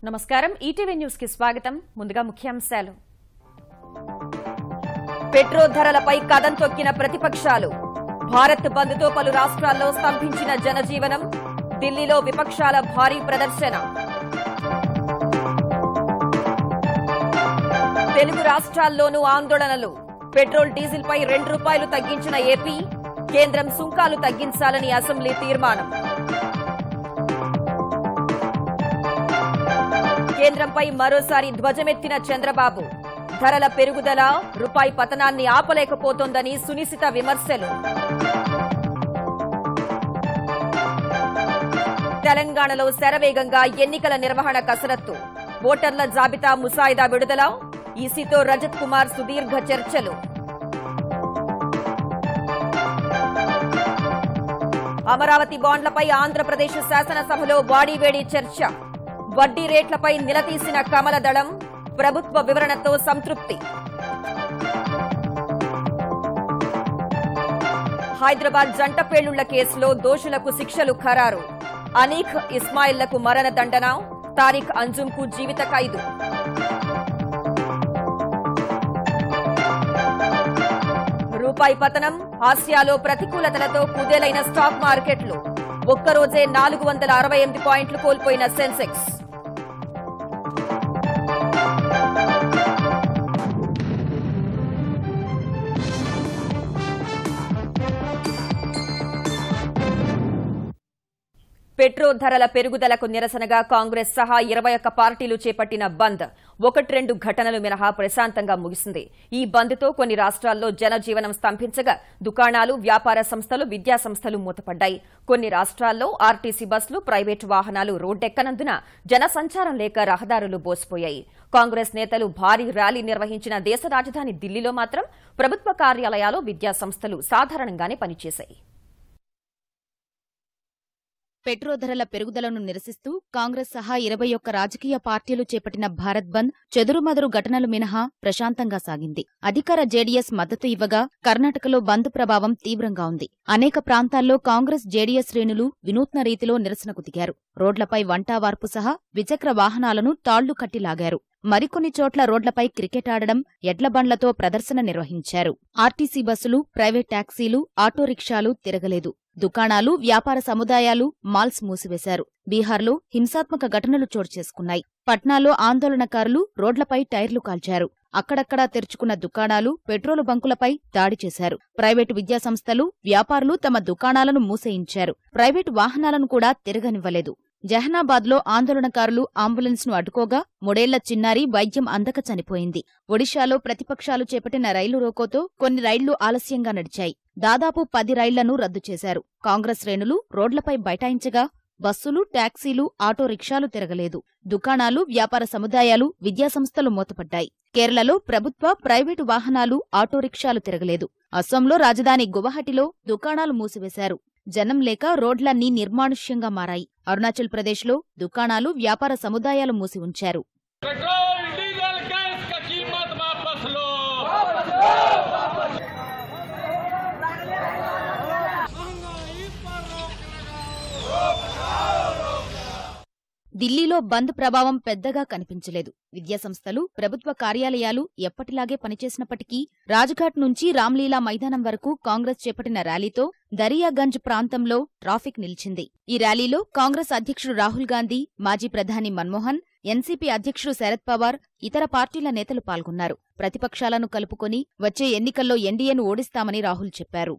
నమస్కారం ETV news కి స్వాగతం ముందుగా ముఖ్యాంశాలు పెట్రోల్ ధరలపై కదం తొక్కిన ప్రతిపక్షాలు భారత్ బంద్ తో పలు రాష్ట్రాల్లో స్తంభించిన జనజీవనం ఢిల్లీలో విపక్షాల భారీ ప్రదర్శన తెలుగు రాష్ట్రాల్లోనూ ఆందోళనలు పెట్రోల్ డీజిల్ పై ₹2 తగ్గించిన ఏపీ కేంద్రం సుంకాలు తగ్గించాలని అసెంబ్లీ తీర్మానం కేంద్రంపై మరోసారి ధ్వజమెత్తిన చంద్రబాబు ధరల పెరుగుదల రూపాయి పతనాన్ని ఆపలేకపోతోందని సునిశిత విమర్శలు తెలంగాణలో శరవేగంగా ఎన్నికల నిర్వహణ కసరత్తు ఓటర్ల జాబితా ముసాయిదా విడుదల ఈసీతో రజత్ కుమార్ సుదీర్ఘ చర్చలు అమరావతి బాండ్లపై ఆంధ్రప్రదేశ్ శాసనసభలో వాడివేడి చర్చ వడ్డీ రేట్లపై నిలదీసిన కమల దళం ప్రభుత్వ వివరణతో సంతృప్తి హైదరాబాద్ జంట పేలుళ్ల కేసులో దోషులకు శిక్షలు ఖరారు అనీఖ్ ఇస్మాయిల్లకు మరణదండన తారిక్ అంజుమ్కు జీవిత ఖైదు రూపాయి పతనం ఆసియాలో ప్రతికూలతలతో కుదేలైన స్టాక్ మార్కెట్లు ఒక్కరోజే 468 పాయింట్లు కోల్పోయిన సెన్సెక్స్ పెట్రోల్ ధరల పెరుగుదలకు నిరసనగా కాంగ్రెస్ సహా 21 పార్టీలు చేపట్టిన బంద్ 1-2 ఘటనలు మినహా ప్రశాంతంగా ముగిసింది. ఈ బంద్తో కొన్ని రాష్ట్రాల్లో జనజీవనం స్తంభించగా దుకాణాలు, వ్యాపార సంస్థలు, విద్యా సంస్థలు మూతపడ్డాయి. కొన్ని రాష్ట్రాల్లో ఆర్టీసీ బస్సులు, ప్రైవేటు వాహనాలు రోడ్డెక్కనందున జనసంచారం లేక రహదారులు బోసిపోయాయి. కాంగ్రెస్ నేతలు భారీ ర్యాలీ నిర్వహించిన దేశ రాజధాని ఢిల్లీలో మాత్రం ప్రభుత్వ కార్యాలయాలు, విద్యా సంస్థలు సాధారణంగానే పనిచేశాయి. పెట్రోల్ ధరల పెరుగుదలను నిరసిస్తూ కాంగ్రెస్ సహా 21 రాజకీయ పార్టీలు చేపట్టిన భారత్ బంద్ చెదురుమదురు ఘటనలు మినహా ప్రశాంతంగా సాగింది. అధికార జేడీఎస్ మద్దతు ఇవ్వగా కర్ణాటకలో బంద్ ప్రభావం తీవ్రంగా ఉంది. అనేక ప్రాంతాల్లో కాంగ్రెస్ జేడీఎస్ శ్రేణులు వినూత్న రీతిలో నిరసనకు దిగారు. రోడ్లపై వంటావార్పు సహా ద్విచక్ర వాహనాలను తాళ్లు కట్టి లాగారు. మరికొన్ని చోట్ల రోడ్లపై క్రికెట్ ఆడడం, ఎడ్లబండ్లతో ప్రదర్శన నిర్వహించారు. ఆర్టీసీ బస్సులు, ప్రైవేట్ టాక్సీలు, ఆటో రిక్షాలు తిరగలేదు. దుకాణాలు, వ్యాపార సముదాయాలు, మాల్స్ మూసివేశారు. బీహార్లో హింసాత్మక ఘటనలు చోటు చేసుకున్నాయి. పట్నాలో ఆందోళనకారులు రోడ్లపై టైర్లు కాల్చారు. అక్కడక్కడా తెరుచుకున్న దుకాణాలు, పెట్రోలు బంకులపై దాడి చేశారు. ప్రైవేటు విద్యాసంస్థలు, వ్యాపారులు తమ దుకాణాలను మూసేయించారు. ప్రైవేటు వాహనాలను కూడా తిరగనివ్వలేదు. జహనాబాద్లో ఆందోళనకారులు అంబులెన్స్ను అడ్డుకోగా 3 ఏళ్ల చిన్నారి వైద్యం అందక చనిపోయింది. ఒడిశాలో ప్రతిపక్షాలు చేపట్టిన రైలు రోకోతో కొన్ని రైళ్లు ఆలస్యంగా నడిచాయి. దాదాపు 10 రైళ్లను రద్దు చేశారు. కాంగ్రెస్ శ్రేణులు రోడ్లపై బైఠాయించగా బస్సులు, టాక్సీలు, ఆటో రిక్షాలు తిరగలేదు. దుకాణాలు, వ్యాపార సముదాయాలు, విద్యాసంస్థలు మూతపడ్డాయి. కేరళలో ప్రభుత్వ, ప్రైవేటు వాహనాలు, ఆటో రిక్షాలు తిరగలేదు. అస్సాంలో రాజధాని గువాహటిలో దుకాణాలు మూసివేశారు. జనం లేక రోడ్లన్నీ నిర్మానుష్యంగా మారాయి. అరుణాచల్ ప్రదేశ్లో దుకాణాలు, వ్యాపార సముదాయాలు మూసి ఉంచారు. ఢిల్లీలో బంద్ ప్రభావం పెద్దగా కనిపించలేదు. విద్యాసంస్థలు, ప్రభుత్వ కార్యాలయాలు ఎప్పటిలాగే పనిచేసినప్పటికీ రాజ్ఘాట్ నుంచి రామ్లీలా మైదానం వరకు కాంగ్రెస్ చేపట్టిన ర్యాలీతో దరియాగంజ్ ప్రాంతంలో ట్రాఫిక్ నిలిచింది. ఈ ర్యాలీలో కాంగ్రెస్ అధ్యక్షుడు రాహుల్ గాంధీ, మాజీ ప్రధాని మన్మోహన్, ఎన్సీపీ అధ్యక్షుడు శరద్ పవార్, ఇతర పార్టీల నేతలు పాల్గొన్నారు. ప్రతిపక్షాలను కలుపుకొని వచ్చే ఎన్నికల్లో ఎన్డీఏను ఓడిస్తామని రాహుల్ చెప్పారు.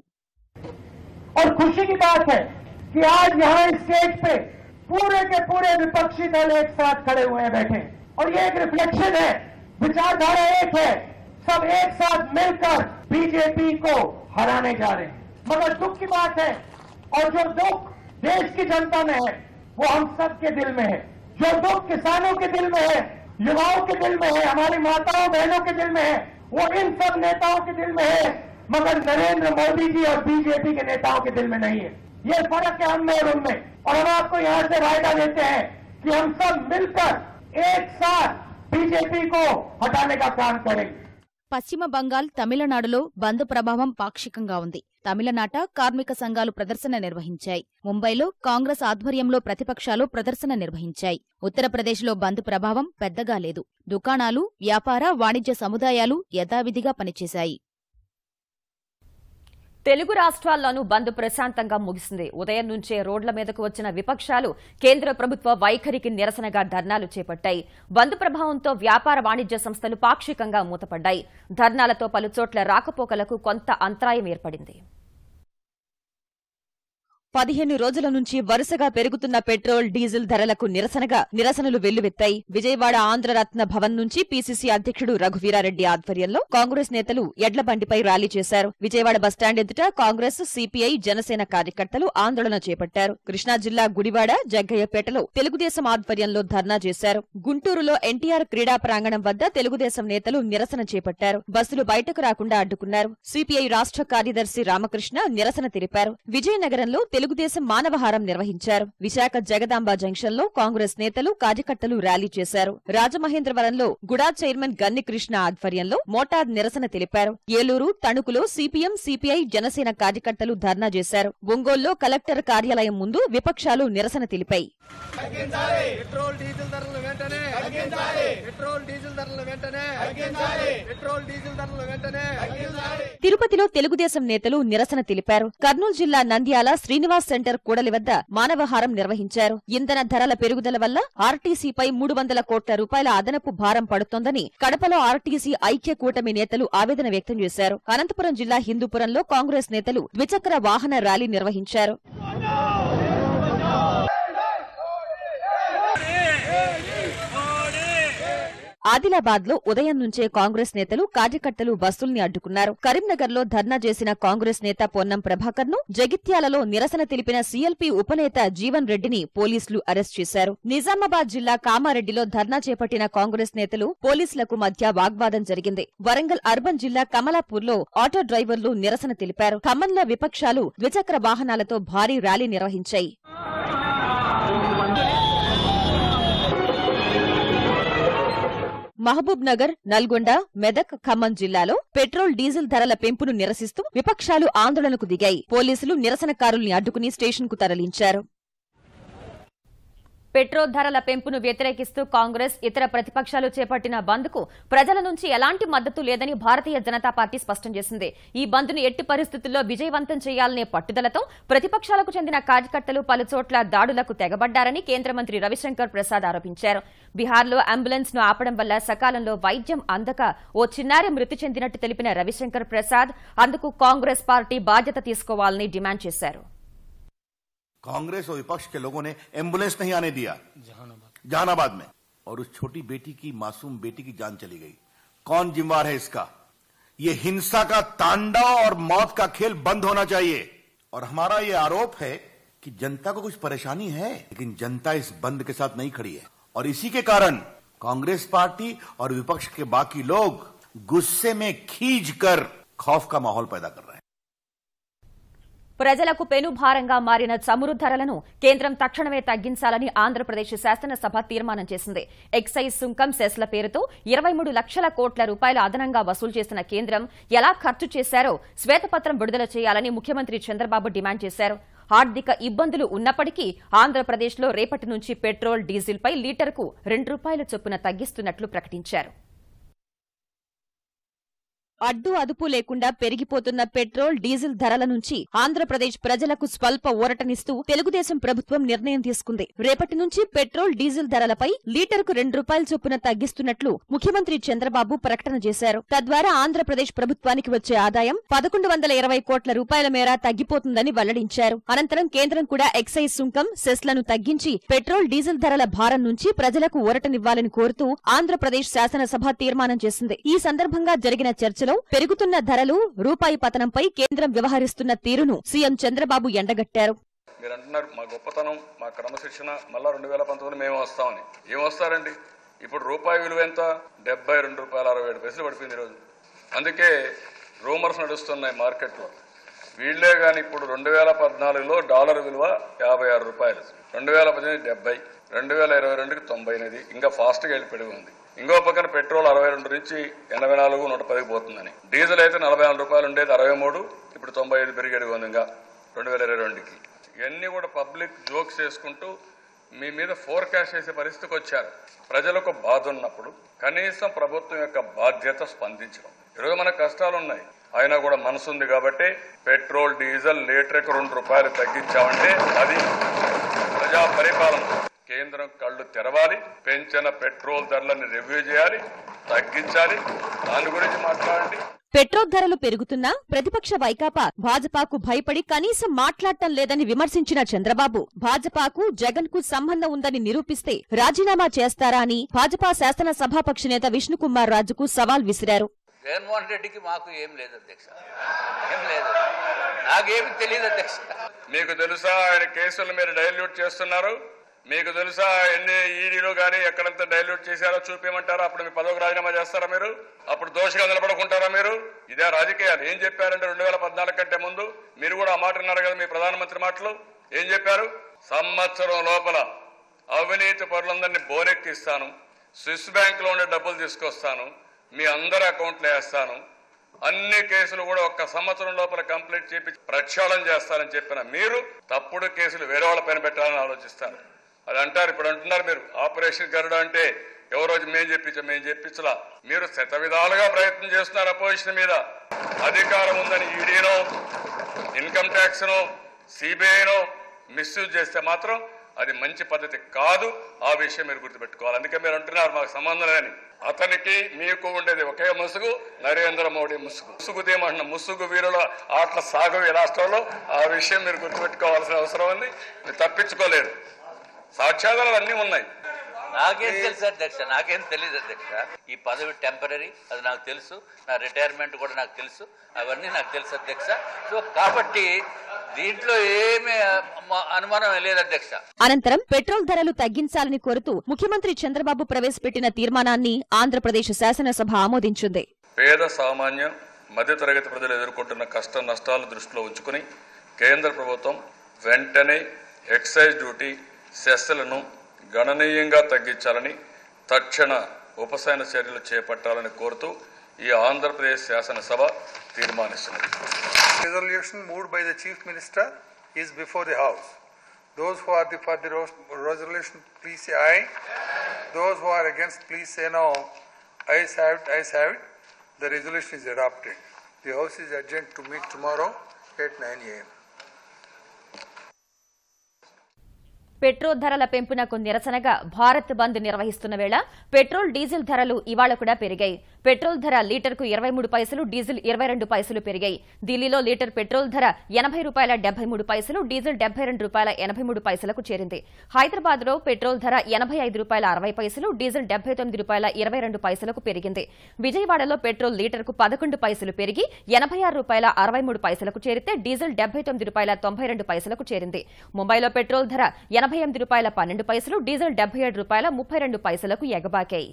पूरे के पूरे विपक्षी दल एक साथ खड़े हुए हैं, बैठे, और ये एक रिफ्लेक्शन है, विचारधारा एक है, सब एक साथ मिलकर बीजेपी को हराने जा रहे हैं. मगर दुख की बात है, और जो दुख देश की जनता में है वो हम सब के दिल में है. जो दुख किसानों के दिल में है, युवाओं के दिल में है, हमारी माताओं बहनों के दिल में है, वो इन सब नेताओं के दिल में है, मगर नरेंद्र मोदी जी और बीजेपी के नेताओं के दिल में नहीं है. ये फर्क है हम में और उनमें, और हम आपको यहां से वायदा देते हैं कि हम सब मिलकर एक साथ बीजेपी को हटाने का काम करेंगे. పశ్చిమ బంగాల్, తమిళనాడులో బంద్ ప్రభావం పాక్షికంగా ఉంది. తమిళనాట కార్మిక సంఘాలు ప్రదర్శన నిర్వహించాయి. ముంబైలో కాంగ్రెస్ ఆధ్వర్యంలో ప్రతిపక్షాలు ప్రదర్శన నిర్వహించాయి. ఉత్తరప్రదేశ్లో బంద్ ప్రభావం పెద్దగా లేదు. దుకాణాలు, వ్యాపార, వాణిజ్య సముదాయాలు యథావిధిగా పనిచేశాయి. తెలుగు రాష్ట్రాల్లోనూ బంద్ ప్రశాంతంగా ముగిసింది. ఉదయం నుంచే రోడ్ల మీదకు వచ్చిన విపక్షాలు కేంద్ర ప్రభుత్వ వైఖరికి నిరసనగా ధర్నాలు చేపట్టాయి. బంద్ ప్రభావంతో వ్యాపార, వాణిజ్య సంస్థలు పాక్షికంగా మూతపడ్డాయి. ధర్నాలతో పలుచోట్ల రాకపోకలకు కొంత అంతరాయం ఏర్పడింది. 15 రోజుల నుంచి వరుసగా పెరుగుతున్న పెట్రోల్, డీజిల్ ధరలకు నిరసనలు వెల్లువెత్తాయి. విజయవాడ ఆంధ్రరత్న భవన్ నుంచి పీసీసీ అధ్యక్షుడు రఘువీరారెడ్డి ఆధ్వర్యంలో కాంగ్రెస్ నేతలు ఎడ్ల బండిపై ర్యాలీ చేశారు. విజయవాడ బస్టాండ్ ఎదుట కాంగ్రెస్, సిపిఐ, జనసేన కార్యకర్తలు ఆందోళన చేపట్టారు. కృష్ణా జిల్లా గుడివాడ, జగ్గయ్యపేటలో తెలుగుదేశం ఆధ్వర్యంలో ధర్నా చేశారు. గుంటూరులో ఎన్టీఆర్ క్రీడా ప్రాంగణం వద్ద తెలుగుదేశం నేతలు నిరసన చేపట్టారు. బస్సులు బయటకు రాకుండా అడ్డుకున్నారు. సిపిఐ రాష్ట్ర కార్యదర్శి రామకృష్ణ నిరసన తెలిపారు. విజయనగరంలో తెలుగుదేశం మానవహారం నిర్వహించారు. విశాఖ జగదాంబ జంక్షన్లో కాంగ్రెస్ నేతలు, కార్యకర్తలు ర్యాలీ చేశారు. రాజమహేంద్రవరంలో గుడా చైర్మన్ గన్ని కృష్ణ ఆధ్వర్యంలో మోటార్ నిరసన తెలిపారు. ఏలూరు, తణుకులో సిపిఎం, సిపిఐ, జనసేన కార్యకర్తలు ధర్నా చేశారు. ఒంగోలులో కలెక్టర్ కార్యాలయం ముందు విపక్షాలు నిరసన తెలిపాయి. తిరుపతిలో తెలుగుదేశం నేతలు నిరసన తెలిపారు. కర్నూలు జిల్లా నంద్యాల శ్రీనివాస్ సెంటర్ కూడలి వద్ద మానవహారం నిర్వహించారు. ఇంధన ధరల పెరుగుదల వల్ల ఆర్టీసీపై 300 కోట్ల రూపాయల అదనపు భారం పడుతోందని కడపలో ఆర్టీసీ ఐక్య కూటమి నేతలు ఆవేదన వ్యక్తం చేశారు. అనంతపురం జిల్లా హిందూపురంలో కాంగ్రెస్ నేతలు ద్విచక్ర వాహన ర్యాలీ నిర్వహించారు. ఆదిలాబాద్ లో ఉదయం నుంచే కాంగ్రెస్ నేతలు, కార్యకర్తలు బస్సుల్ని అడ్డుకున్నారు. కరీంనగర్ లో ధర్నా చేసిన కాంగ్రెస్ నేత పొన్నం ప్రభాకర్ ను, జగిత్యాలలో నిరసన తెలిపిన సీఎల్పీ ఉపనేత జీవన్ రెడ్డిని పోలీసులు అరెస్ట్ చేశారు. నిజామాబాద్ జిల్లా కామారెడ్డిలో ధర్నా చేపట్టిన కాంగ్రెస్ నేతలు, పోలీసులకు మధ్య వాగ్వాదం జరిగింది. వరంగల్ అర్బన్ జిల్లా కమలాపూర్ లో ఆటో డ్రైవర్లు నిరసన తెలిపారు. ఖమ్మంలో విపక్షాలు ద్విచక్ర వాహనాలతో భారీ ర్యాలీ నిర్వహించాయి. మహబూబ్ నగర్, నల్గొండ, మెదక్, ఖమ్మం జిల్లాలో పెట్రోల్, డీజిల్ ధరల పెంపును నిరసిస్తూ విపక్షాలు ఆందోళనకు దిగాయి. పోలీసులు నిరసనకారుల్ని అడ్డుకుని స్టేషన్కు తరలించారు. పెట్రోల్ ధరల పెంపును వ్యతిరేకిస్తూ కాంగ్రెస్, ఇతర ప్రతిపక్షాలు చేపట్టిన బంద్కు ప్రజల నుంచి ఎలాంటి మద్దతు లేదని భారతీయ జనతా పార్టీ స్పష్టం చేసింది. ఈ బంద్ను ఎట్టి పరిస్థితుల్లో విజయవంతం చేయాలనే పట్టుదలతో ప్రతిపక్షాలకు చెందిన కార్యకర్తలు పలుచోట్ల దాడులకు తెగబడ్డారని కేంద్ర మంత్రి రవిశంకర్ ప్రసాద్ ఆరోపించారు. బీహార్లో అంబులెన్స్ ను ఆపడం వల్ల సకాలంలో వైద్యం అందక ఓ చిన్నారి మృతి చెందినట్టు తెలిపిన రవిశంకర్ ప్రసాద్ అందుకు కాంగ్రెస్ పార్టీ బాధ్యత తీసుకోవాలని డిమాండ్ చేశారు. कांग्रेस और विपक्ष के लोगों ने एम्बुलेंस नहीं आने दिया जहानाबाद में, और उस छोटी बेटी की, मासूम बेटी की जान चली गई. कौन जिम्मेवार है इसका? ये हिंसा का तांडव और मौत का खेल बंद होना चाहिए. और हमारा ये आरोप है कि जनता को कुछ परेशानी है, लेकिन जनता इस बंद के साथ नहीं खड़ी है, और इसी के कारण कांग्रेस पार्टी और विपक्ष के बाकी लोग गुस्से में खींच कर खौफ का माहौल पैदा कर रहे हैं. ప్రజలకు పెనుభారంగా మారిన చమురు ధరలను కేంద్రం తక్షణమే తగ్గించాలని ఆంధ్రప్రదేశ్ శాసనసభ తీర్మానం చేసింది. ఎక్సైజ్ సుంకం, సెస్ల పేరుతో 23 లక్షల కోట్ల రూపాయలు అదనంగా వసూలు చేసిన కేంద్రం ఎలా ఖర్చు చేశారో శ్వేతపత్రం విడుదల చేయాలని ముఖ్యమంత్రి చంద్రబాబు డిమాండ్ చేశారు. ఆర్థిక ఇబ్బందులు ఉన్నప్పటికీ ఆంధ్రప్రదేశ్లో రేపటి నుంచి పెట్రోల్, డీజిల్పై లీటర్కు ₹2 చొప్పున తగ్గిస్తున్నట్లు ప్రకటించారు. అడ్డు అదుపు లేకుండా పెరిగిపోతున్న పెట్రోల్, డీజిల్ ధరల నుంచి ఆంధ్రప్రదేశ్ ప్రజలకు స్వల్ప ఊరటనిస్తూ తెలుగుదేశం ప్రభుత్వం నిర్ణయం తీసుకుంది. రేపటి నుంచి పెట్రోల్, డీజిల్ ధరలపై లీటర్కు ₹2 చొప్పున తగ్గిస్తున్నట్లు ముఖ్యమంత్రి చంద్రబాబు ప్రకటన చేశారు. తద్వారా ఆంధ్రప్రదేశ్ ప్రభుత్వానికి వచ్చే ఆదాయం 1120 కోట్ల రూపాయల మేర తగ్గిపోతుందని వెల్లడించారు. అనంతరం కేంద్రం కూడా ఎక్సైజ్ సుంకం, సెస్లను తగ్గించి పెట్రోల్, డీజిల్ ధరల భారం నుంచి ప్రజలకు ఊరటనివ్వాలని కోరుతూ ఆంధ్రప్రదేశ్ శాసనసభ తీర్మానం చేసింది. ఈ సందర్భంగా జరిగిన చర్చలో పెరుగుతున్న ధరలు, రూపాయి పతనంపై కేంద్రం వ్యవహరిస్తున్న తీరును సీఎం చంద్రబాబు ఎండగట్టారు. మీరు అంటున్నారు మా గొప్పతనం, మా క్రమశిక్షణ, మళ్ళా 2019 మేము వస్తామని. ఏం వస్తారండి? ఇప్పుడు రూపాయి విలువ ఎంత? ₹72.67 పడిపోయింది ఈరోజు. అందుకే రూమర్స్ నడుస్తున్నాయి మార్కెట్లో. వీళ్లే కానీ ఇప్పుడు 2014లో డాలర్ విలువ ₹56, 2018 70, 2022కి 98, ఇంకా ఫాస్ట్గా వెళ్ళిపోయి ఉంది. ఇంకో పక్కన పెట్రోల్ 62 నుంచి 84, 110కి పోతుందని. డీజిల్ అయితే 44 రూపాయలు ఉండేది 63, ఇప్పుడు 95 పెరిగేది ఉంది ఇంకా 2022కి. ఇవన్నీ కూడా పబ్లిక్ జోక్స్ చేసుకుంటూ మీ మీద ఫోర్కాస్ట్ చేసే పరిస్థితికి వచ్చారు. ప్రజలకు బాధ ఉన్నప్పుడు కనీసం ప్రభుత్వం యొక్క బాధ్యత స్పందించడం. ఈరోజు మనకు కష్టాలు ఉన్నాయి, అయినా కూడా మనసుంది కాబట్టి పెట్రోల్ డీజిల్ లీటర్కి 2 రూపాయలు తగ్గించామంటే అది ప్రజా పరిపాలన. కేంద్రం కళ్ళు తెరవాలి, పెంచిన పెట్రోల్ ధరలను రివ్యూ చేయాలి, తగ్గించాలి, దాని గురించి మాట్లాడండి. పెట్రోల్ ధరలు పెరుగుతున్నా ప్రతిపక్ష వైకాపా భాజపాకు భయపడి కనీసం మాట్లాడటం లేదని విమర్శించిన చంద్రబాబు భాజపాకు జగన్ కు సంబంధం ఉందని నిరూపిస్తే రాజీనామా చేస్తారా అని భాజపా శాసన సభాపక్ష నేత విష్ణుకుమార్ రాజుకు సవాల్ విసిరారు. జగన్మోహన్ రెడ్డికి మాకు ఏం లేదు అధ్యక్ష, ఏం లేదు, నాకేమి తెలియదు అధ్యక్ష. మీకు తెలుసా ఆయన కేసులు మీరు డైల్యూట్ చేస్తున్నారు? మీకు తెలుసా ఎన్ని ఈడీలో కానీ ఎక్కడంతా డైల్యూట్ చేశారో చూపించమంటారా? అప్పుడు మీ పదవికి రాజీనామా చేస్తారా మీరు? అప్పుడు దోషిగా నిలబడుకుంటారా మీరు? ఇదే రాజకీయాలు. ఏం చెప్పారంటే 2014 కంటే ముందు మీరు కూడా ఆ మాట అన్నారు కదా, మీ ప్రధానమంత్రి మాటలు ఏం చెప్పారు? సంవత్సరం లోపల అవినీతి పరులందరినీ బోనెక్కిస్తాను, స్విస్ బ్యాంక్ లో ఉండే డబ్బులు తీసుకొస్తాను, మీ అందరి అకౌంట్లో వేస్తాను, అన్ని కేసులు కూడా 1 సంవత్సరం లోపల కంప్లీట్ చేసి ప్రక్షాళన చేస్తారని చెప్పిన మీరు తప్పుడు కేసులు వేరే వాళ్ళ పైన పెట్టాలని ఆలోచిస్తారు. అది అంటారు. ఇప్పుడు అంటున్నారు మీరు ఆపరేషన్ గరుడ అంటే ఎవరో మేము చెప్పించలా. మీరు శత విధాలుగా ప్రయత్నం చేస్తున్నారు అపోజిషన్ మీద. అధికారం ఉందని ఈడీనో ఇన్కమ్ ట్యాక్స్ నో సిబిఐనో మిస్యూజ్ చేస్తే మాత్రం అది మంచి పద్ధతి కాదు. ఆ విషయం మీరు గుర్తుపెట్టుకోవాలి. అందుకే మీరు అంటున్నారు మాకు సంబంధం లేని. అతనికి మీకు ఉండేది ఒకే ముసుగు, నరేంద్ర మోడీ ముసుగు. ముసుగుదేమంటున్న ముసుగు వీరుల ఆటల సాగు ఈ రాష్ట్రంలో. ఆ విషయం మీరు గుర్తుపెట్టుకోవాల్సిన అవసరం ఉంది. మీరు తప్పించుకోలేరు. సాక్ష్యాధారాలు అన్నీ ఉన్నాయి. నాకేం తెలుసు అధ్యక్ష, నాకేం తెలియదు అధ్యక్ష. ఈ పదవి టెంపరీ, అది నాకు తెలుసు. నా రిటైర్మెంట్ కూడా నాకు తెలుసు, అవన్నీ నాకు తెలుసు అధ్యక్ష. సో కాబట్టి దీంట్లో ఏమీ అనుమానం లేదు అధ్యక్ష. అనంతరం పెట్రోల్ ధరలు తగ్గించాలని కోరుతూ ముఖ్యమంత్రి చంద్రబాబు ప్రవేశపెట్టిన తీర్మానాన్ని ఆంధ్రప్రదేశ్ శాసనసభ ఆమోదించింది. పేద సామాన్య మధ్యతరగతి ప్రజలు ఎదుర్కొంటున్న కష్ట నష్టాలు దృష్టిలో ఉంచుకుని కేంద్ర ప్రభుత్వం వెంటనే ఎక్సైజ్ డ్యూటీ సెస్లను గణనీయంగా తగ్గించాలని, తక్షణ ఉపశమన చర్యలు చేపట్టాలని కోరుతూ ఈ ఆంధ్రప్రదేశ్ శాసనసభ తీర్మానిస్తున్నది. Resolution moved by the Chief Minister is before the House. Those who are for the resolution, please say aye. Those who are against, please say no. Ayes have it, ayes have it. The resolution is adopted. The House is adjourned to meet tomorrow at 9 a.m. Petrol ధరల పెంపునకు నిరసనగా భారత్ బంద్ నిర్వహిస్తున్న వేళ petrol diesel ధరలు ఇవాళ కూడా పెరిగాయి. Petrol ధర లీటర్కు 23 పైసలు, డీజిల్ 22 పైసలు పెరిగాయి. ఢిల్లీలో లీటర్ పెట్రోల్ ధర 80 రూపాయల 73 పైసలు, డీజిల్ 72 రూపాయల 83 పైసలకు చేరింది. హైదరాబాద్ లో పెట్రోల్ ధర 85 రూపాయల 60 పైసలు, డీజిల్ 79 రూపాయల 22 పైసలకు పెరిగింది. విజయవాడలో పెట్రోల్ లీటర్కు 11 పైసలు పెరిగి 86 రూపాయల 63 పైసలకు చేరితే డీజిల్ 79 రూపాయల 92 పైసలకు చేరింది. ముంబైలో పెట్రోల్ ధర 88 రూపాయల 12 పైసలు, డీజిల్ 77 రూపాయల 32 పైసలకు ఎగబాకాయి.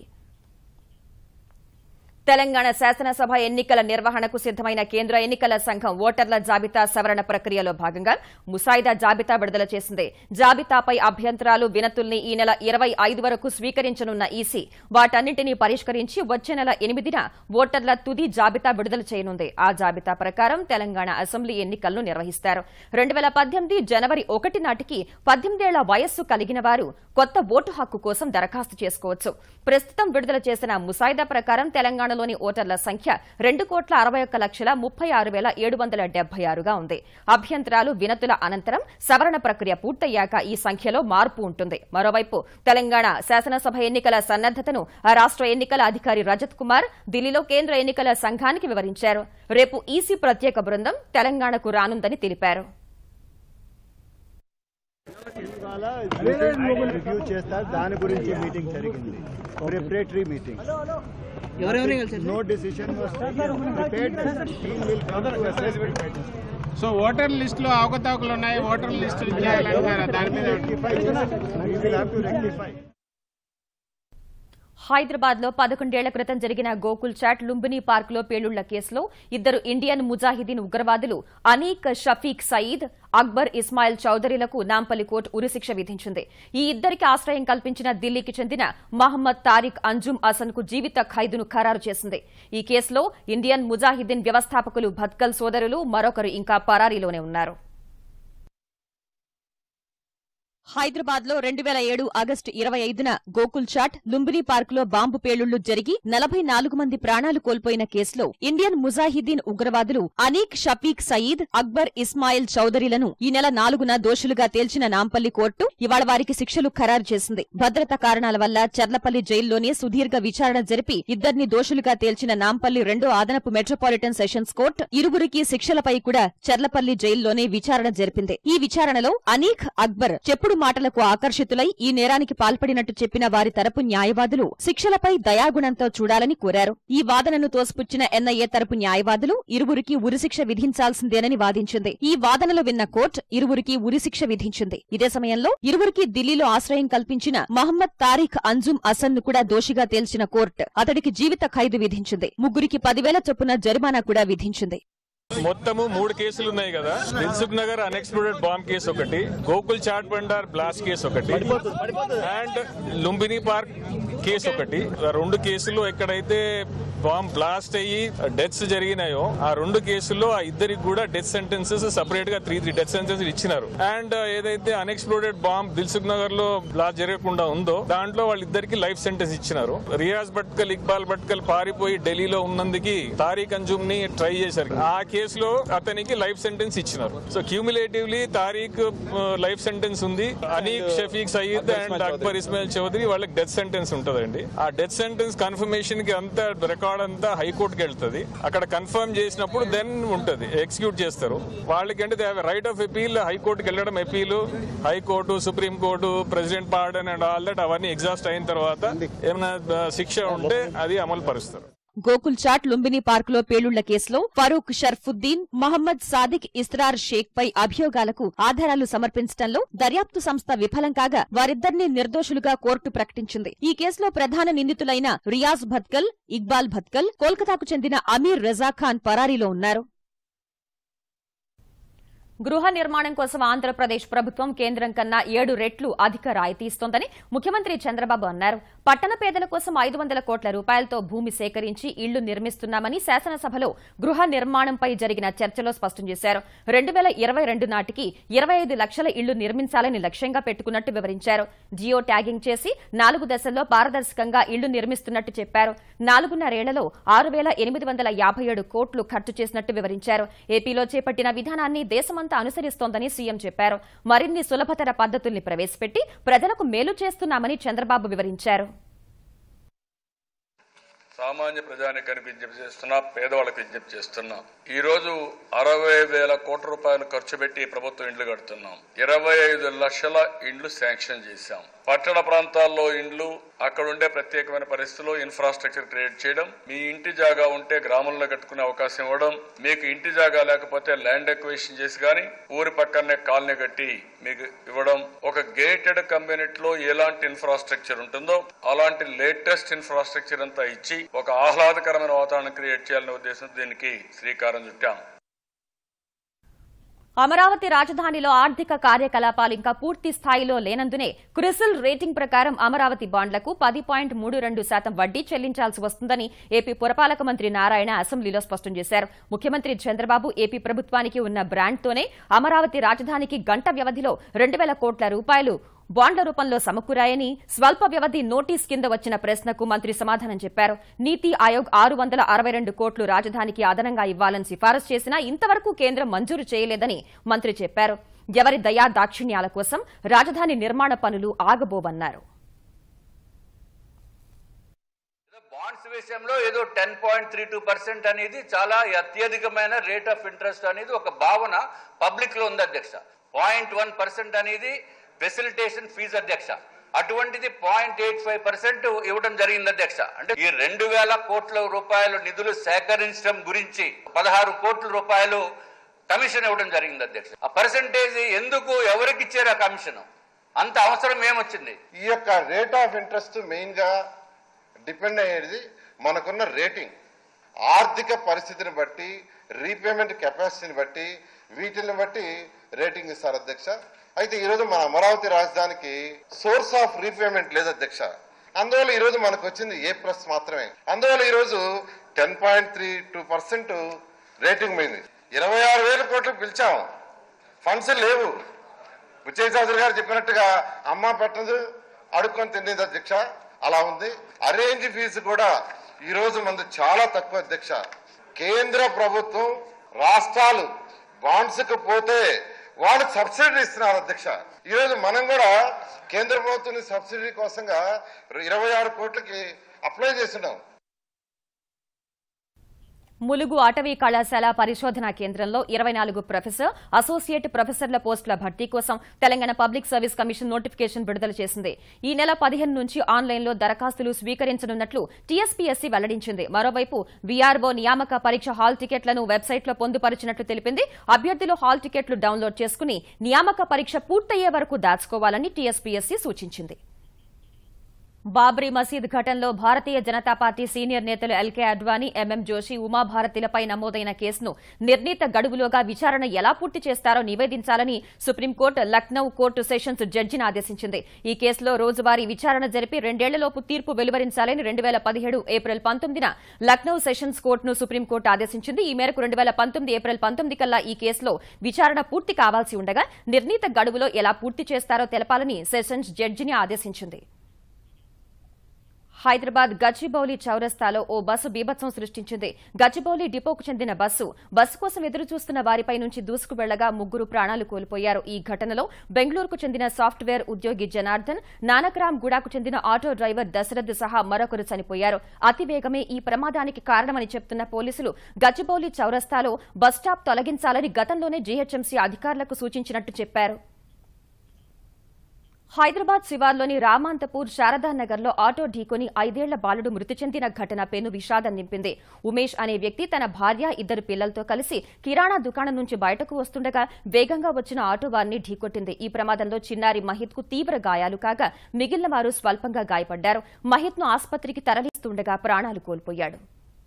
తెలంగాణ శాసనసభ ఎన్నికల నిర్వహణకు సిద్దమైన కేంద్ర ఎన్నికల సంఘం ఓటర్ల జాబితా సవరణ ప్రక్రియలో భాగంగా ముసాయిదా జాబితా విడుదల చేసింది. జాబితాపై అభ్యంతరాలు, వినతుల్ని ఈ నెల 25 వరకు స్వీకరించనున్న ఈసీ వాటన్నింటినీ పరిష్కరించి వచ్చే నెల 8న ఓటర్ల తుది జాబితా విడుదల చేయనుంది. ఆ జాబితా ప్రకారం తెలంగాణ అసెంబ్లీ ఎన్నికలను నిర్వహిస్తారు. 2018 జనవరి 1 నాటికి 18 ఏళ్ల వయస్సు కలిగిన వారు కొత్త ఓటు హక్కు కోసం దరఖాస్తు చేసుకోవచ్చు. ప్రస్తుతం విడుదల చేసిన ముసాయిదా ప్రకారం తెలంగాణలోని ఓటర్ల సంఖ్య 2,61,36,776గా ఉంది. అభ్యంతరాలు, వినతుల అనంతరం సవరణ ప్రక్రియ పూర్తయ్యాక ఈ సంఖ్యలో మార్పు ఉంటుంది. మరోవైపు తెలంగాణ శాసనసభ ఎన్నికల సన్నద్దతను రాష్ట్ర ఎన్నికల అధికారి రజత్ కుమార్ ఢిల్లీలో కేంద్ర ఎన్నికల సంఘానికి వివరించారు. రేపు ఈసీ ప్రత్యేక బృందం తెలంగాణకు రానుందని తెలిపారు. రివ్యూ చేస్తారు, దాని గురించి మీటింగ్ జరిగింది. Preparatory meeting. No decision was prepared. Team will come to assess. So voter list లో అవకతవకలు ఉన్నాయి, ఓటర్ లిస్ట్ చేయాలంటారా? దాని మీద హైదరాబాద్ లో 11 ఏళ్ల క్రితం జరిగిన గోకుల్ చాట్ లుంబిని పార్క్ లో పేలుళ్ల కేసులో 2 ఇండియన్ ముజాహిదీన్ ఉగ్రవాదులు అనీక్ షఫీక్ సయీద్, అక్బర్ ఇస్మాయిల్ చౌదరిలకు నాంపల్లి కోర్టు ఉరిశిక్ష విధించింది. ఈ ఇద్దరికి ఆశ్రయం కల్పించిన ఢిల్లీకి చెందిన మహమ్మద్ తారిక్ అంజుమ్ అసన్కు జీవిత ఖైదును ఖరారు చేసింది. ఈ కేసులో ఇండియన్ ముజాహిద్దీన్ వ్యవస్థాపకులు భత్కల్ సోదరులు మరొకరు ఇంకా పరారీలోనే ఉన్నారు. హైదరాబాద్ లో 2007 ఆగస్టు 25న గోకుల్ చాట్ లుంబిని పార్క్ లో బాంబు పేలుళ్లు జరిగి 44 మంది ప్రాణాలు కోల్పోయిన కేసులో ఇండియన్ ముజాహిద్దీన్ ఉగ్రవాదులు అనీక్ షఫీక్ సయీద్, అక్బర్ ఇస్మాయిల్ చౌదరిలను ఈ నెల 4న దోషులుగా తేల్చిన నాంపల్లి కోర్టు ఇవాళ వారికి శిక్షలు ఖరారు చేసింది. భద్రతా కారణాల వల్ల చర్లపల్లి జైల్లోనే సుదీర్ఘ విచారణ జరిపి ఇద్దరిని దోషులుగా తేల్చిన నాంపల్లి 2వ అదనపు మెట్రోపాలిటన్ సెషన్స్ కోర్టు ఇరువురికి శిక్షలపై కూడా చర్లపల్లి జైల్లోనే విచారణ జరిపింది. ఈ విచారణలో అనీక్, అక్బర్ చెప్పుడు మాటలకు ఆకర్షితులై ఈ నేరానికి పాల్పడినట్టు చెప్పిన వారి తరపు న్యాయవాదులు శిక్షలపై దయాగుణంతో చూడాలని కోరారు. ఈ వాదనను తోసిపుచ్చిన ఎన్ఐఏ తరపు న్యాయవాదులు ఇరువురికి ఉరిశిక్ష విధించాల్సిందేనని వాదించింది. ఈ వాదనలు విన్న కోర్టు ఇరువురికి ఉరిశిక్ష విధించింది. ఇదే సమయంలో ఇరువురికి ఢిల్లీలో ఆశ్రయం కల్పించిన మహమ్మద్ తారిక్ అంజుమ్ అసన్ ను కూడా దోషిగా తేల్చిన కోర్టు అతడికి జీవిత ఖైదు విధించింది. ముగ్గురికి 10,000 చొప్పున జరిమానా కూడా విధించింది. మొత్తము 3 కేసులు ఉన్నాయి కదా. దిల్సుఖ్ నగర్ అన్ఎక్స్ప్లోడెడ్ బాంబ్ కేసు ఒకటి, గోకుల్ చాట్ బండార్ బ్లాస్ట్ కేసు ఒకటి, అండ్ లుంబిని పార్క్ కేసు ఒకటి. ఆ 2 కేసులు ఎక్కడైతే బాంబ్ బ్లాస్ట్ అయ్యి డెత్స్ జరిగినాయో ఆ 2 కేసుల్లో ఆ ఇద్దరికి కూడా డెత్ సెంటెన్సెస్ సపరేట్ గా 3 డెత్ సెంటెన్సెస్ ఇచ్చినారు. అండ్ ఏదైతే అన్ఎక్స్ప్లోడెడ్ బాంబ్ దిల్సుఖ్ నగర్ లో బ్లాస్ట్ జరగకుండా ఉందో దాంట్లో వాళ్ళిద్దరికి లైఫ్ సెంటెన్స్ ఇచ్చినారు. రియాజ్ భట్కల్, ఇక్బాల్ భట్కల్ పారిపోయి ఢిల్లీలో ఉన్నందుకు తారిక్ అంజుమ్ ని ట్రై చేశారు. ఆ కేసులో అతనికి లైఫ్ సెంటెన్స్ ఇచ్చినారు. So cumulatively Tariq life sentence ఉంది. అనీక్ షఫీక్ సయీద్ అండ్ అక్బర్ ఇస్మాయిల్ చౌదరి వాళ్ళకి డెత్ సెంటెన్స్ ఉంటదండి. ఆ డెత్ సెంటెన్స్ కన్ఫర్మేషన్ కి అంతా రికార్డ్ అంతా హైకోర్టుకి వెళ్తుంది. అక్కడ కన్ఫర్మ్ చేసినప్పుడు దెన్ ఉంటది, ఎగ్జిక్యూట్ చేస్తారు. వాళ్ళకంటే రైట్ ఆఫ్ అపీల్ హైకోర్టుకి వెళ్ళడం, appeal high court, supreme court, president pardon and all that అవన్నీ ఎగ్జాస్ట్ అయిన తర్వాత ఏమైనా శిక్ష ఉంటే అది అమలు పరుస్తారు. గోకుల్ చాట్ లుంబిని పార్క్ లో పేలుళ్ల కేసులో ఫరూక్ షర్ఫుద్దీన్, మహమ్మద్ సాదిక్ ఇస్రార్ షేక్ పై అభియోగాలకు ఆధారాలు సమర్పించడంలో దర్యాప్తు సంస్థ విఫలం కాగా వారిద్దరినీ నిర్దోషులుగా కోర్టు ప్రకటించింది. ఈ కేసులో ప్రధాన నిందితులైన రియాజ్ భత్కల్, ఇక్బాల్ భత్కల్, కోల్కతాకు చెందిన అమీర్ రజా ఖాన్ పరారీలో ఉన్నారు. గృహ నిర్మాణం కోసం ఆంధ్రప్రదేశ్ ప్రభుత్వం కేంద్రం కన్నా 7 రెట్లు అధిక రాయితీ ఇస్తోందని ముఖ్యమంత్రి చంద్రబాబు అన్నారు. పట్టణ పేదల కోసం 500 కోట్ల రూపాయలతో భూమి సేకరించి ఇళ్లు నిర్మిస్తున్నామని శాసనసభలో గృహ నిర్మాణంపై జరిగిన చర్చలో స్పష్టం చేశారు. 2022 నాటికి 25 లక్షల ఇళ్లు నిర్మించాలని లక్ష్యంగా పెట్టుకున్నట్టు వివరించారు. జియో ట్యాగింగ్ చేసి 4 దశల్లో పారదర్శకంగా ఇళ్లు నిర్మిస్తున్నట్టు చెప్పారు. 4.5 ఏళ్లలో 6,857 కోట్లు ఖర్చు చేసినట్టు వివరించారు. ఏపీలో చేపట్టిన విధానాన్ని దేశమంతా అనుసరిస్తోందని సీఎం చెప్పారు. మరిన్ని సులభతర పద్ధతుల్ని ప్రవేశపెట్టి ప్రజలకు మేలు చేస్తున్నామని చంద్రబాబు వివరించారు. సామాన్య ప్రజానికానికి విజ్ఞప్తి చేస్తున్నా, పేదవాళ్ళకి విజ్ఞప్తి చేస్తున్నా. ఈ రోజు 60,000 కోట్ల రూపాయలు ఖర్చు పెట్టి ప్రభుత్వం ఇండ్లు కడుతున్నాం. 25 లక్షల ఇండ్లు శాంక్షన్ చేశాం. పట్టణ ప్రాంతాల్లో ఇండ్లు, అక్కడ ఉండే ప్రత్యేకమైన పరిస్థితుల్లో ఇన్ఫ్రాస్ట్రక్చర్ క్రియేట్ చేయడం, మీ ఇంటి జాగా ఉంటే గ్రామంలో కట్టుకునే అవకాశం ఇవ్వడం, మీకు ఇంటి జాగా లేకపోతే ల్యాండ్ ఎక్విజిషన్ చేసి కానీ ఊరి పక్కనే కాలనీ కట్టి మీకు ఇవ్వడం, ఒక గేటెడ్ కమ్యూనిటీలో ఎలాంటి ఇన్ఫ్రాస్ట్రక్చర్ ఉంటుందో అలాంటి లేటెస్ట్ ఇన్ఫ్రాస్ట్రక్చర్ అంతా ఇచ్చి ఒక ఆహ్లాదకరమైన వాతావరణం క్రియేట్ చేయాలనే ఉద్దేశంతో దీనికి శ్రీకారం చుట్టాం. అమరావతి రాజధానిలో ఆర్థిక కార్యకలాపాలు ఇంకా పూర్తి స్థాయిలో లేనందునే క్రిసిల్ రేటింగ్ ప్రకారం అమరావతి బాండ్లకు 10.32% వడ్డీ చెల్లించాల్సి వస్తుందని ఏపీ పురపాలక మంత్రి నారాయణ అసెంబ్లీలో స్పష్టం చేశారు. ముఖ్యమంత్రి చంద్రబాబు ఏపీ ప్రభుత్వానికి ఉన్న బ్రాండ్తోనే అమరావతి రాజధానికి గంట వ్యవధిలో 2,000 కోట్ల రూపాయలు బాండ్ల రూపంలో సమకూరాయని స్వల్ప వ్యవధి నోటీస్ కింద వచ్చిన ప్రశ్నకు మంత్రి సమాధానం చెప్పారు. నీతి ఆయోగ్ 662 కోట్లు రాజధానికి అదనంగా ఇవ్వాలని సిఫారసు చేసినా ఇంతవరకు కేంద్రం మంజూరు చేయలేదని మంత్రి చెప్పారు. ఎవరి దయా దాక్షిణ్యాల కోసం రాజధాని నిర్మాణ పనులు ఆగబోవన్నారు. బాండ్స్ విషయంలో ఏదో 10.32% అనేది చాలా అత్యధికమైన రేట్ ఆఫ్ ఇంట్రెస్ట్ అనేది ఒక భావన పబ్లిక్ లో ఉంది అధ్యక్ష. 0.1% అనేది ఫెసిలిటేషన్ ఫీజు అధ్యక్ష. అటువంటిది 0.85% ఇవ్వడం జరిగింది అధ్యక్ష. అంటే ఈ 2,000 కోట్ల రూపాయలు నిధులు సేకరించడం గురించి 16 కోట్ల రూపాయలు కమిషన్ ఇవ్వడం జరిగింది అధ్యక్ష. ఆ పర్సెంటేజ్ ఎందుకు, ఎవరికి ఇచ్చారు ఆ కమిషన్? అంత అవసరం ఏమొచ్చింది? ఈ యొక్క రేట్ ఆఫ్ ఇంట్రెస్ట్ మెయిన్ గా డిపెండ్ అయ్యేది మనకున్న రేటింగ్, ఆర్థిక పరిస్థితిని బట్టి, రీపేమెంట్ కెపాసిటీని బట్టి, వీటిని బట్టి రేటింగ్ ఇస్తారు అధ్యక్ష. అయితే ఈరోజు మన అమరావతి రాజధానికి సోర్స్ ఆఫ్ రీపేమెంట్ లేదు అధ్యక్ష. అందువల్ల ఈరోజు మనకు వచ్చింది A+ మాత్రమే. అందువల్ల ఈరోజు 10.32% రేటింగ్ పోయింది. 26,000 కోట్లు పిలిచాం, ఫండ్స్ లేవు. విజయ్ చౌదరి గారు చెప్పినట్టుగా అమ్మ పెట్టదు అడుక్కొని తినేది అధ్యక్ష, అలా ఉంది. అరేంజ్ ఫీజు కూడా ఈ రోజు మనది చాలా తక్కువ అధ్యక్ష. కేంద్ర ప్రభుత్వం రాష్ట్రాలు బాండ్స్ కు పోతే వాళ్ళు సబ్సిడీ ఇస్తున్నారు అధ్యక్ష. ఈ రోజు మనం కూడా కేంద్ర ప్రభుత్వం సబ్సిడీ కోసంగా 26 కోట్లకి అప్లై చేస్తున్నాం. ములుగు అటవీ కళాశాల పరిశోధనా కేంద్రంలో 24 ప్రొఫెసర్, అసోసియేట్ ప్రొఫెసర్ల పోస్టుల భర్తీ కోసం Telangana public service commission notification విడుదల చేసింది. ఈ నెల 15 నుంచి ఆన్లైన్లో దరఖాస్తులు స్వీకరించనున్నట్లు టీఎస్పీఎస్సీ వెల్లడించింది. మరోవైపు వీఆర్ఓ నియామక పరీక్ష హాల్ టికెట్లను వెబ్సైట్లో పొందుపరిచినట్లు తెలిపింది. అభ్యర్థులు హాల్ టికెట్లు డౌన్లోడ్ చేసుకుని నియామక పరీక్ష పూర్తయ్యే వరకు దాచుకోవాలని టీఎస్పీఎస్సీ సూచించింది. బాబ్రీ మసీద్ ఘటనలో భారతీయ జనతా పార్టీ సీనియర్ నేతలు ఎల్కే అడ్వాణీ, ఎంఎం జోషి, ఉమాభారతిలపై నమోదైన కేసును నిర్ణీత గడువులోగా విచారణ ఎలా పూర్తి చేస్తారో నివేదించాలని సుప్రీంకోర్టు లక్నో కోర్టు సెషన్స్ జడ్జిని ఆదేశించింది. ఈ కేసులో రోజువారీ విచారణ జరిపి 2 ఏళ్లలోపు తీర్పు వెలువరించాలని 2017 ఏప్రిల్ 19న లక్నో సెషన్స్ కోర్టును సుప్రీంకోర్టు ఆదేశించింది. ఈ మేరకు 2019 ఏప్రిల్ 19 కల్లా ఈ కేసులో విచారణ పూర్తి కావాల్సి ఉండగా నిర్ణీత గడువులో ఎలా పూర్తి చేస్తారో తెలపాలని సెషన్స్ జడ్జిని ఆదేశించింది. హైదరాబాద్ గచ్చిబౌలి చౌరస్తాలో ఓ బస్సు బీభత్సం సృష్టించింది. గచ్చిబౌలి డిపోకు చెందిన బస్సు కోసం ఎదురుచూస్తున్న వారిపై నుంచి దూసుకు వెళ్లగా 3 ప్రాణాలు కోల్పోయారు. ఈ ఘటనలో బెంగళూరుకు చెందిన సాఫ్ట్వేర్ ఉద్యోగి జనార్దన్, నానక్రామ్ గూడకు చెందిన ఆటో డ్రైవర్ దశరథ్ సహా మరొకరు చనిపోయారు. అతివేగమే ఈ ప్రమాదానికి కారణమని చెప్తున్న పోలీసులు గచ్చిబౌలి చౌరస్తాలో బస్టాప్ తొలగించాలని గతంలోనే జీహెచ్ఎంసీ అధికారులకు సూచించినట్టు చెప్పారు. హైదరాబాద్ శివార్లోని రామాంతపూర్ శారదానగర్లో ఆటో ఢీకొని 5 ఏళ్ల బాలుడు మృతి చెందిన ఘటన పెను విషాదం నింపింది. ఉమేష్ అనే వ్యక్తి తన భార్య, 2 పిల్లలతో కలిసి కిరాణా దుకాణం నుంచి బయటకు వస్తుండగా వేగంగా వచ్చిన ఆటో వారిని ఢీకొట్టింది. ఈ ప్రమాదంలో చిన్నారి మహిత్కు తీవ్ర గాయాలు కాగా మిగిలిన వారు స్వల్పంగా గాయపడ్డారు. మహిత్ను ఆసుపత్రికి తరలిస్తుండగా ప్రాణాలు కోల్పోయాడు.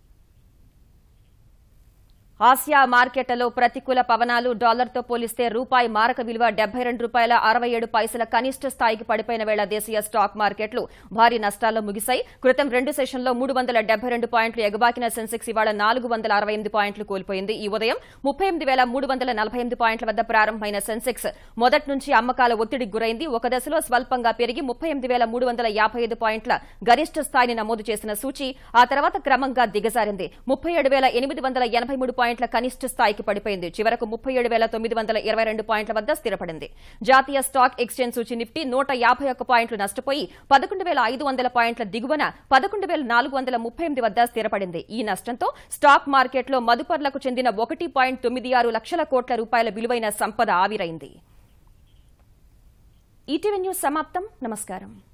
ఆసియా మార్కెట్లలో ప్రతికూల పవనాలు. డాలర్తో పోలిస్తే రూపాయి మారక విలువ ₹72.67 కనిష్ట స్థాయికి పడిపోయిన వేళ దేశీయ స్టాక్ మార్కెట్లు భారీ నష్టాల్లో ముగిశాయి. క్రితం 2 సెషన్లో 372 పాయింట్లు ఎగబాకిన సెన్సెక్స్ ఇవాళ 468 పాయింట్లు కోల్పోయింది. ఈ ఉదయం 38,348 పాయింట్ల వద్ద ప్రారంభమైన సెన్సెక్స్ మొదటి నుంచి అమ్మకాల ఒత్తిడికి గురైంది. ఒక దశలో స్వల్పంగా పెరిగి 38,355 పాయింట్ల గరిష్ట స్థాయిని నమోదు చేసిన సూచీ ఆ తర్వాత క్రమంగా దిగజారింది. 37,883 పాయింట్ల కనిష్ట స్థాయికి పడిపోయింది. చివరకు 37,922 పాయింట్ల వద్ద స్థిరపడింది. జాతీయ స్టాక్ ఎక్స్చేంజ్ సూచీ నిఫ్టీ 151 పాయింట్లు నష్టపోయి 11,500 పాయింట్ల దిగువన 11,438 వద్ద స్థిరపడింది. ఈ నష్టంతో స్టాక్ మార్కెట్లో మదుపర్లకు చెందిన 1.96 లక్షల కోట్ల రూపాయల విలువైన సంపద ఆవిరైంది. ఈటీవీ న్యూస్ సమాప్తం. నమస్కారం.